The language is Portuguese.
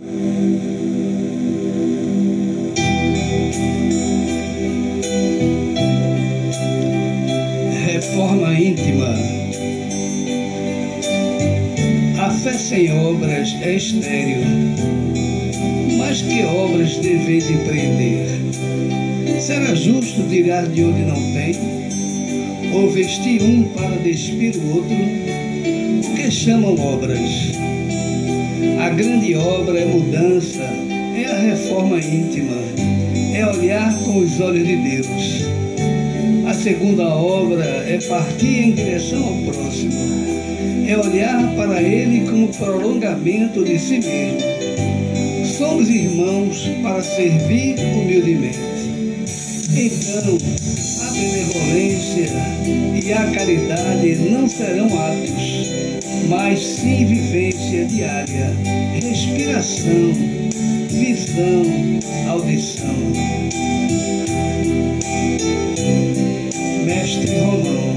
Reforma íntima. A fé sem obras é estéril, mas que obras deveis empreender? Será justo tirar de onde não tem, ou vestir um para despir o outro? O que chamam obras? A grande obra é mudança, é a reforma íntima, é olhar com os olhos de Deus. A segunda obra é partir em direção ao próximo, é olhar para ele como prolongamento de si mesmo. Somos irmãos para servir humildemente. Então, a benevolência e a caridade não serão atos, mas sim vivência diária, respiração, visão, audição. Mestre Romão.